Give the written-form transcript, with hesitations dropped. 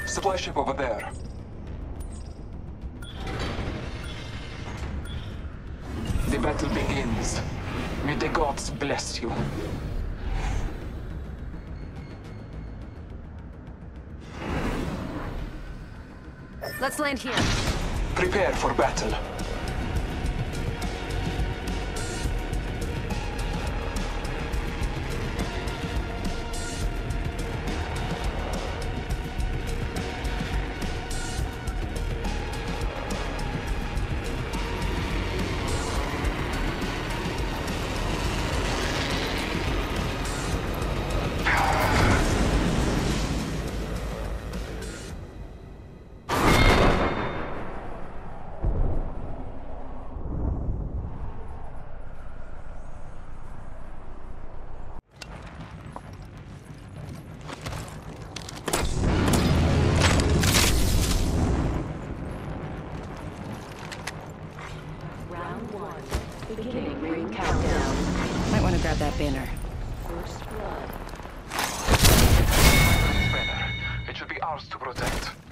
Supply ship over there. The battle begins. May the gods bless you. Let's land here. Prepare for battle. Beginning ring countdown. Might want to grab that banner. First blood. Banner. It should be ours to protect.